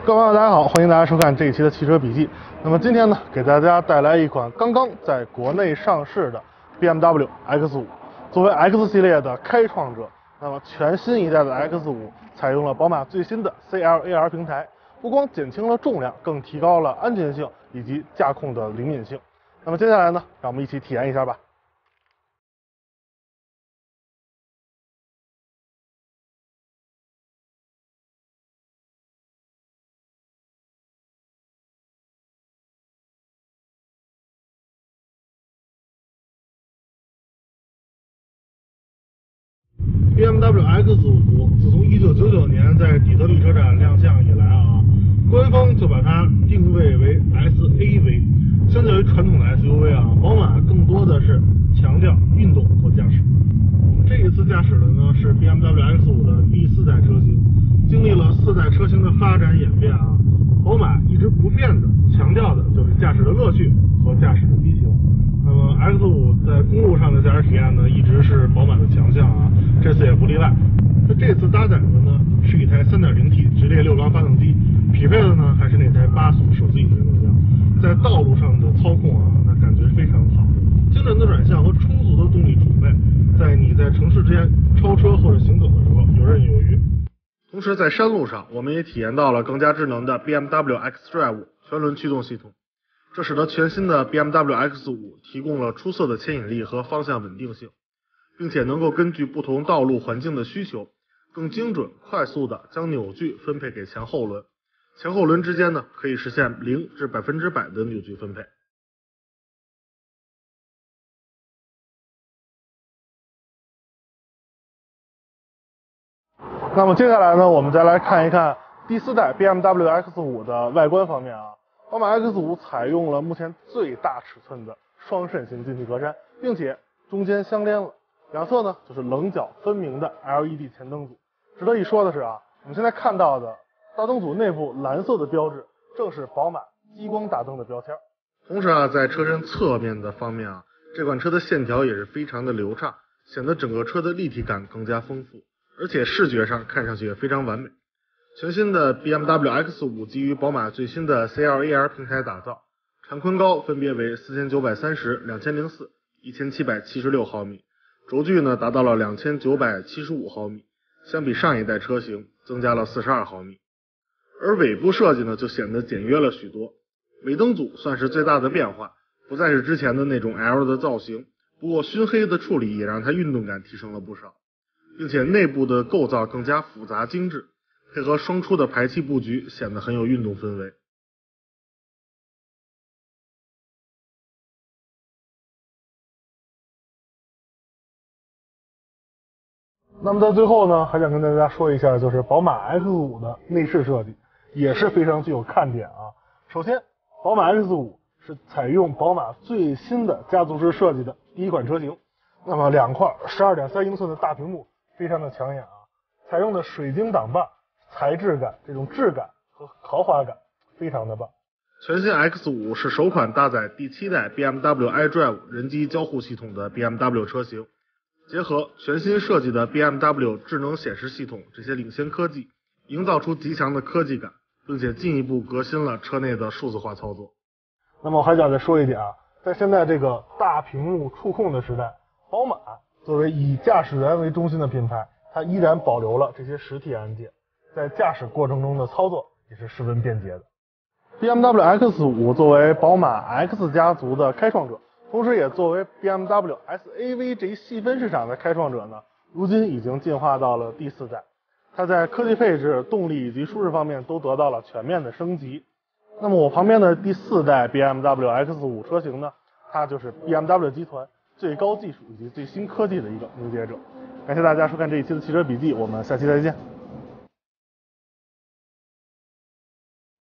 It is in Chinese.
各位网友大家好，欢迎大家收看这一期的汽车笔记。那么今天呢，给大家带来一款刚刚在国内上市的 BMW X5。作为 X 系列的开创者，那么全新一代的 X5 采用了宝马最新的 CLAR 平台，不光减轻了重量，更提高了安全性以及驾控的灵敏性。那么接下来呢，让我们一起体验一下吧。BMW X5 自从1999年在底特律车展亮相以来啊，官方就把它定位为 SAV。相较于传统的 SUV 啊，宝马更多的是强调运动和驾驶。这一次驾驶的呢是 BMW X5 的第4代车型，经历了4代车型的发展演变啊，宝马一直不变的强调的就是驾驶的乐趣和驾驶的激情。那么 X5 在公路上的驾驶体验呢，一直是宝马的强项啊，这次也不例外。那这次搭载的呢是一台 3.0T 直列6缸发动机，匹配的呢还是那台8速手自一体变速箱，在道路上的操控啊，那感觉非常好，精准的转向和充足的动力储备，在你在城市之间超车或者行走的时候游刃有余。同时在山路上，我们也体验到了更加智能的 BMW xDrive 全轮驱动系统。这使得全新的 BMW X5 提供了出色的牵引力和方向稳定性，并且能够根据不同道路环境的需求，更精准快速的将扭矩分配给前后轮，前后轮之间呢可以实现0至100%的扭矩分配。那么接下来呢，我们再来看一看第4代 BMW X5 的外观方面啊。宝马 X5 采用了目前最大尺寸的双肾型进气格栅，并且中间相连了，两侧呢就是棱角分明的 LED 前灯组。值得一说的是啊，我们现在看到的大灯组内部蓝色的标志，正是宝马激光大灯的标签。同时啊，在车身侧面的方面啊，这款车的线条也是非常的流畅，显得整个车的立体感更加丰富，而且视觉上看上去也非常完美。全新的 BMW X5 基于宝马最新的 CLAR 平台打造，长宽高分别为4930、2004、1776毫米，轴距呢达到了2975毫米，相比上一代车型增加了42毫米。而尾部设计呢就显得简约了许多，尾灯组算是最大的变化，不再是之前的那种 L 的造型，不过熏黑的处理也让它运动感提升了不少，并且内部的构造更加复杂精致，配合双出的排气布局，显得很有运动氛围。那么在最后呢，还想跟大家说一下，就是宝马 X5 的内饰设计也是非常具有看点啊。首先，宝马 X5 是采用宝马最新的家族式设计的第一款车型，那么2块 12.3英寸的大屏幕非常的抢眼啊，采用的水晶挡把材质感，这种质感和豪华感非常的棒。全新 X5 是首款搭载第7代 BMW iDrive 人机交互系统的 BMW 车型，结合全新设计的 BMW 智能显示系统这些领先科技，营造出极强的科技感，并且进一步革新了车内的数字化操作。那么我还想再说一点啊，在现在这个大屏幕触控的时代，宝马作为以驾驶员为中心的品牌，它依然保留了这些实体按键，在驾驶过程中的操作也是十分便捷的。BMW X5 作为宝马 X 家族的开创者，同时也作为 BMW SAV 这一细分市场的开创者呢，如今已经进化到了第4代。它在科技配置、动力以及舒适方面都得到了全面的升级。那么我旁边的第4代 BMW X5 车型呢，它就是 BMW 集团最高技术以及最新科技的一个凝结者。感谢大家收看这一期的汽车笔记，我们下期再见。